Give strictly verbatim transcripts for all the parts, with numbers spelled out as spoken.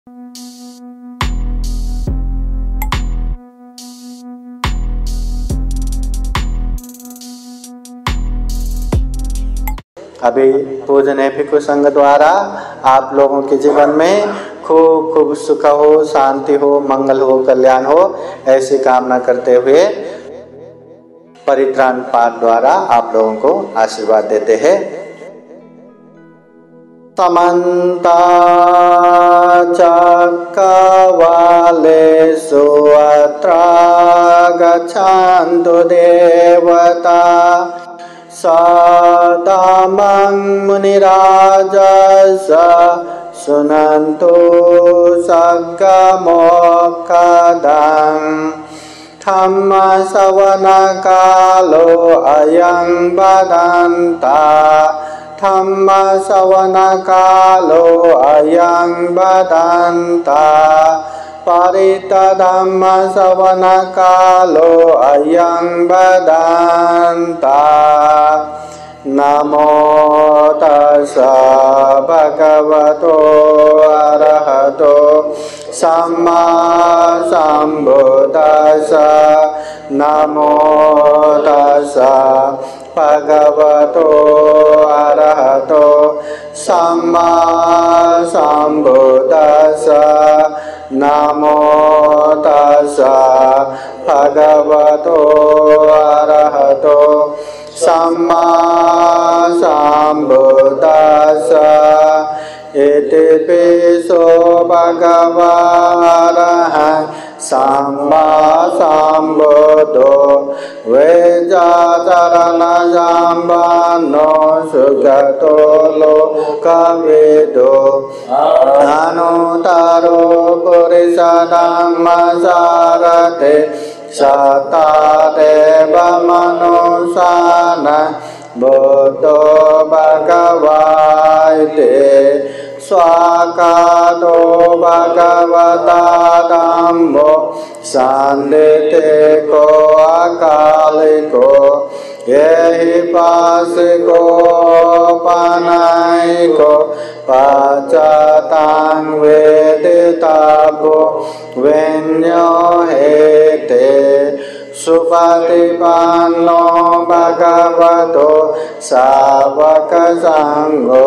अभी पूजनीय भिक्षु संघ द्वारा आप लोगों के जीवन में खूब खूब सुख हो, शांति हो, मंगल हो, कल्याण हो, ऐसी कामना करते हुए परित्राण पाठ द्वारा आप लोगों को आशीर्वाद देते हैं। समन्ता चक्रवालेषु अत्र गच्छन्तु देवता सदामं मुनिराजस सुनन्तु सद्गमोक्खदं धम्म श्रवण कालो अयं बदन्ता धम्म श्रवण कालो अयं बदन्ता परित धम्म श्रवण कालो अयं बदन्ता नमो तस्सा भगवतो अरहतो सम्मा सम्बुद्दस्सा नमो तस्सा भगवतो अरहतो सम्मा सम्बुद्दस्सा नमो तस्सा भगवतो अरहतो सम्मा सम्बुद्दस्सा इति पिसो भगवारहं सम्मा सम्बुद्धो वेदाचरणसम्पन्नो सुगतो लोकविदो अनुत्तरो पुरुषधम्मसारथे सत्तादेव मनुष्यान् बुद्धो भगवाते स्वाकातो भगवता धम्मो सन्दितो अकालिको येहि पासिको पानाइको पचतां वेदितव्यो विन्यो हेते सुपतिपन्नो भगवतो सावक संघो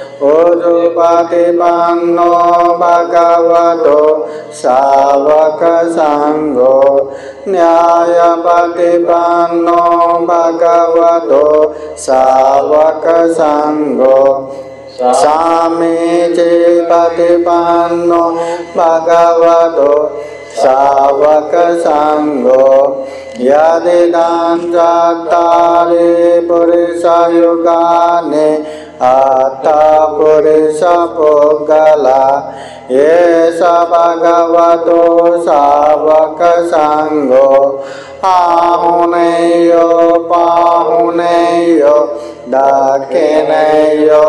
उजुपतिपन्नो भगवतो सावक संघो न्यायपतिपन्नो भगवतो सावक संघो समीचीपतिपन्नो भगवतो सावक संघो यदिदं चत्वारि पुरुषयुगानि अथ पुरुष पुद्गला एष भगवतो सावक संघो आहुनेयो पाहुनेयो दक्षिणेयो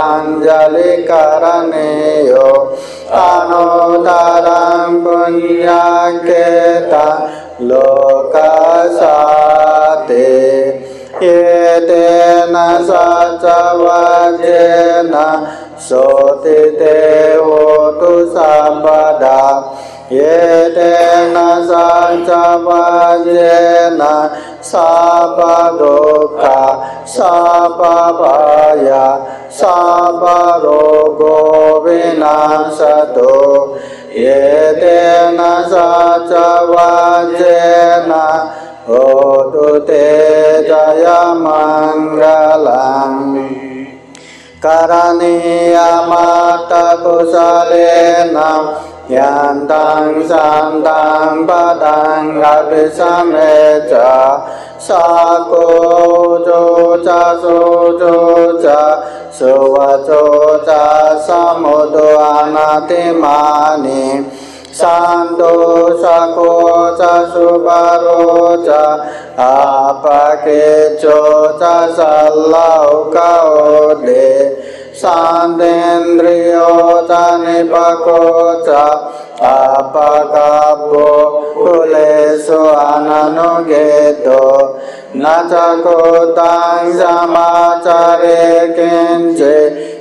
अंजलिकरणेयो अनुत्तरं पुण्यकेता लोकसाते एतेन सचवजेन सोतिते होतु सर्वदा एतेन सचवजेन सर्वदुःख सर्वभय सर्वरोगो विनाशतो एतेन सचवजेन होतु ते जयमङ्गलम् करणीयमत्तकुशलेन यन्तं शान्तं पदं अभिसमेच सकोचो च सोचो च सुवचो च समुदो अनतिमानि शान्तो सको च सुबरो च आपकेचो च सल्लौकौदे शान्तेन्द्रियो च निपको च अपकब्बो कुलेषु अननुगेतो न च कोतां समाचरे किञ्चित्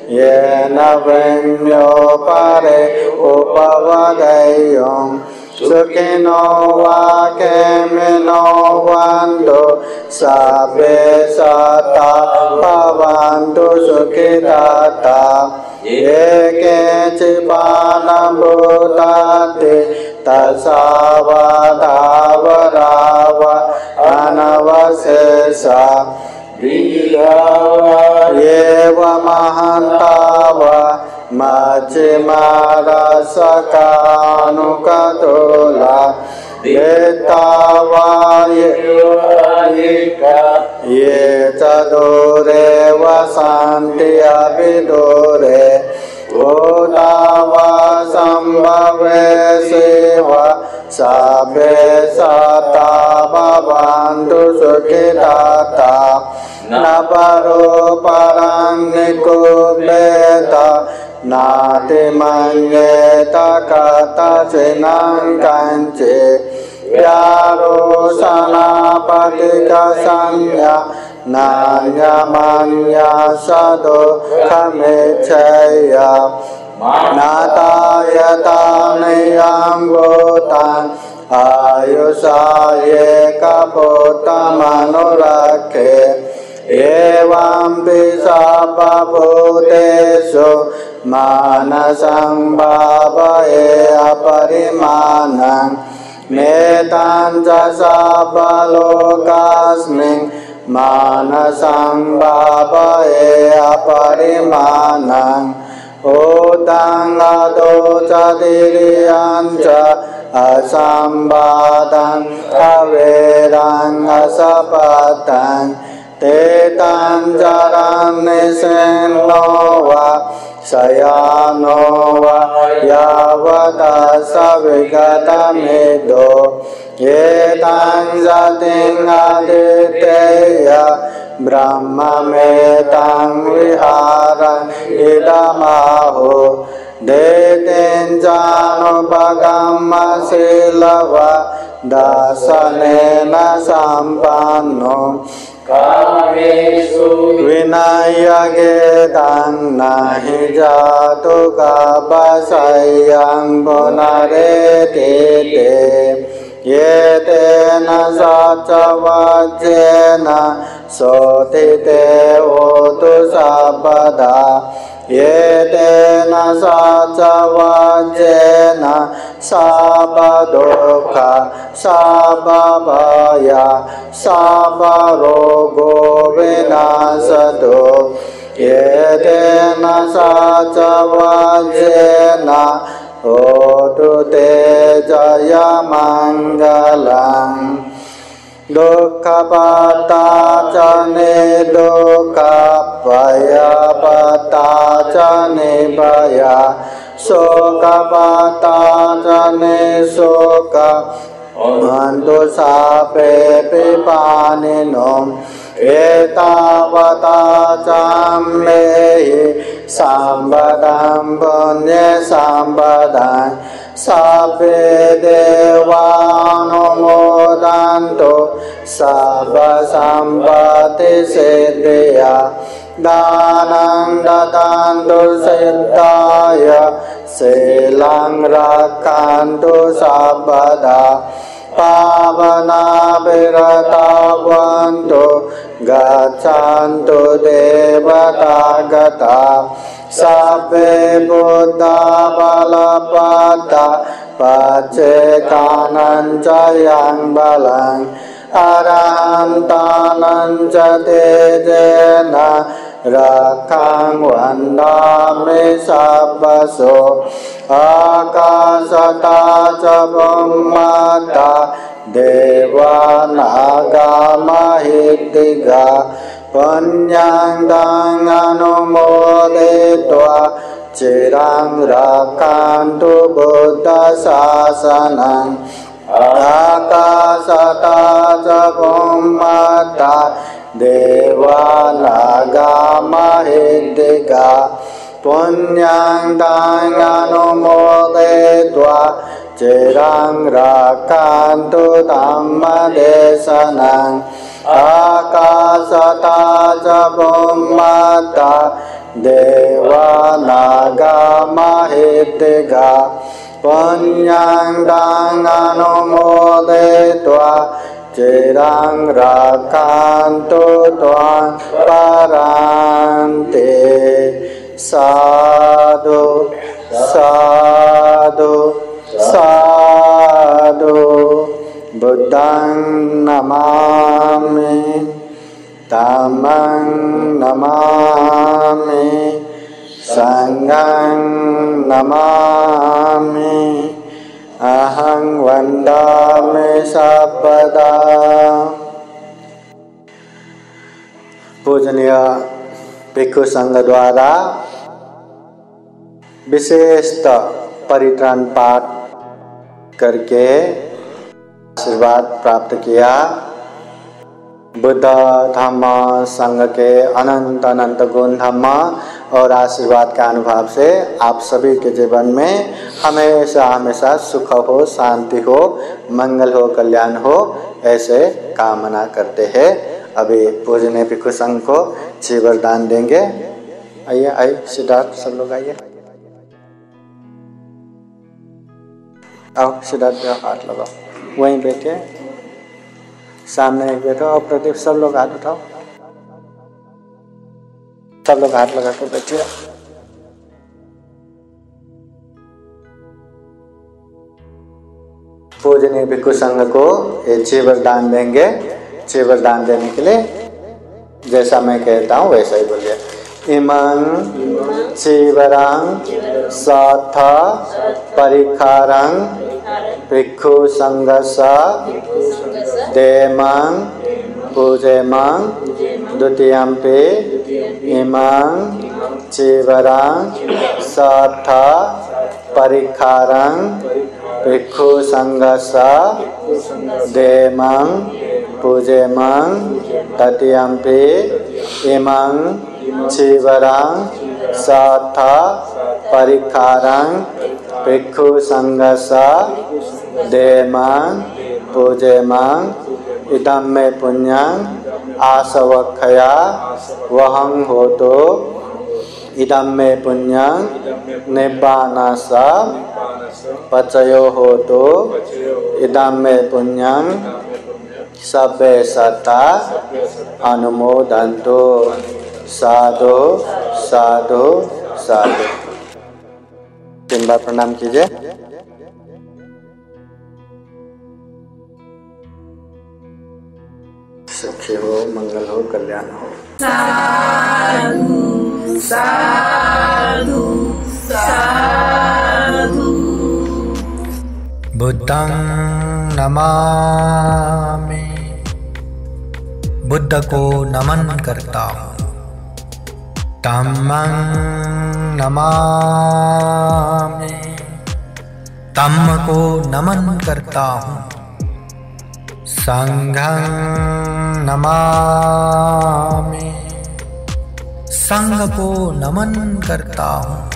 เยนะเวนโยปะเรอุปวะเดยงสุขิโนวะเกมิโนวันตุสัพเพสัตตาภวันตุสุขิตาตาเยเกจิปานัมพุตติตัสสาวะทาวราวะอนาวเสสะวิลาวะเยวะมหันตาวะมัจจิมาราสกานุกตุลาเดตาวะเยวะยิกะเยจะโดเรวะสันติอภิโดเรโอตาวะสัมภเวสีวะสัพเพสัตตาภวันตุสุขิตาตานาปโรปารังนิคุเบตานาติมัญเยตากาตาเจนังกันเจยาโรสนาปฏิกาสัญญานาญามัญญาสะโดขเมเชยานาตายตานิยัมโบตังอายุสาเยกะโพตมนุรักเขเอวัมปิสัพพะพุเตสุมานะสังบาปะเออปริมาณังเมตัญจะสัพพะโลกัสมิงมานะสังบาปะเออปริมาณังโอตังอะโตจติริยัญจะอาสัมบาตังอเวรังอสัพพตังเตตังจารังนิเสนโนวะสยามโนวะยาวตาสวิกตมิโดเยตังสติงอดิเตยะบรมเมตังวิหารังอิดามาโหเดตินจานุปกัมมะศิลวะดาสเนนะสัมปันโนกามิสุวินัยเกตังนาหิจาตุกาปัสสัยยังปุนาเรติเตเยเตนะสัจจวัจเจนะโสติเตโหตุสัพพดาเยเตนะสัจจวัจเจนะสัพพทุกขสัพพพยาสัพพโรโกวินาศตุเยเตนะสัจจวัจเจนะโหตุเตจยมังคลังดุขปัตตาจานิดุขปยาปัตตาจานิปยาโสกปัตตาจานิโสกมันตุสาเปปิปานิโนเอตาวตาจัมเมหิสัมปดัมปุญญสัมปดังสัพเพเทวานุโมทันตุสัพพสัมปติสิทธิยาดานังดาตันตุสิทธายะสิลังรักขันตุสัพพดาภาวนาภิรตาวันตุกัจฉันตุเทวตากตาสัพเพพุทธาภาลปัตตาปัจเจกานันจยังบาลังอรหันตานันจเตเจนะรักขังวันดามิสัพพโสอากาสตาจะพมมาตาเดวานากามหิติกาปัญญังตังอนุโมเดตวะจิรังรักขันตุบุตตศาสนังอากาสตาจะพมมาตาเดวานากามหิติกาปุญญังตังอนุโมเดตวะจิรังรักขันตุธัมมเดสนังอากาสตาจะพมมาตาเ देवानागा महेद्दिगा पुण्यं दां अनुमोदयित्वा चिरं रक्षन्तु त्वां परान्ते। साधु साधु साधु। बुद्धं नमामि धम्मं नमामि संघं नमामि अहं वन्दामि सर्वदा। पूजनीय भिक्षु संघ द्वारा विशेषतः परित्राण पाठ करके आशीर्वाद प्राप्त किया। बुद्ध धम्म संघ के अनंत अनंत गुण धम्म और आशीर्वाद के अनुभव से आप सभी के जीवन में हमेशा हमेशा सुख हो, शांति हो, मंगल हो, कल्याण हो, ऐसे कामना करते हैं। अभी पूजनीय भिक्षु संघ को छह वरदान देंगे। आइए आइए सिद्धार्थ, सब लोग आइए। आओ सिद्धार्थ हाथ लगाओ, वहीं बैठे सामने एक बैठो। और प्रदीप, सब लोग हाथ उठाओ, सब लोग हाथ लगा के बैठे। पूजनीय भिक्षु संघ को ये छह वरदान देंगे। छह वरदान देने के लिए जैसा मैं कहता हूँ वैसा ही बोलिए। इमं चीवरं साथ परिखारं भिक्षु संघस्य देमं पूजेमं द्वितीयंपि इमं चीवरं साथ परिखारं भिक्षु संघस्य देमं पूजेमं तृतीयंपि इमं चीवरं साथ परिखारं भिक्षु संघस्य देमं पूजेमं इदं मे पुण्यं आसवक्षया वहं होतो इदं मे पुण्यं निब्बानस्य पचयो होतो इदं मे पुण्यं सभ्ये सत्ता अनुमोदन्तु। साधु साधु साधु। तीन बार प्रणाम कीजिए। सुखी हो, मंगल हो, कल्याण हो। साधु साधु साधु। बुद्धं नमामि, बुद्ध को नमन करता हूँ। धम्मं नमामि, धम्म को नमन करता हूँ। संघं नमामि, संघ को नमन करता हूँ।